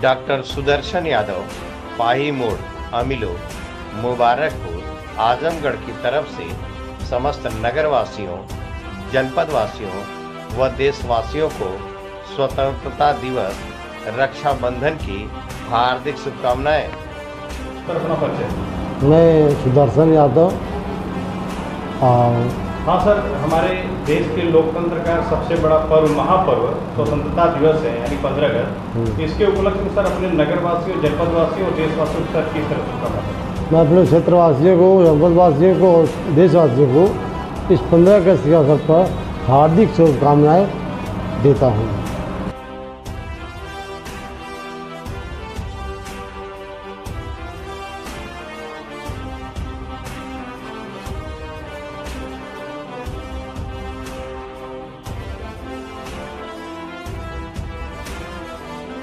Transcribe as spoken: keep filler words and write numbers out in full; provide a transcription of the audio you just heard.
Doctor Sudarshan Yadav, पाही मोड़, अमिलो, मुबारकपुर, आजमगढ़ की तरफ से समस्त नगरवासियों, जनपद वासियों व देशवासियों को स्वतंत्रता दिवस, रक्षाबंधन की हार्दिक शुभकामनाएं। मैं सुदर्शन यादव। हाँ सर, हमारे देश के लोकतंत्र का सबसे बड़ा पर्व, महापर्व स्वतंत्रता दिवस है, यानी पंद्रह अगस्त। इसके उपलक्ष्य में सर अपने नगरवासियों, जनपदवासियों और देशवासियों को सर किस तरह शुभकामनाएं? मैं अपने क्षेत्रवासियों को, जनपदवासियों को और देशवासियों को इस पंद्रह अगस्त के अवसर पर हार्दिक शुभकामनाएं देता हूँ।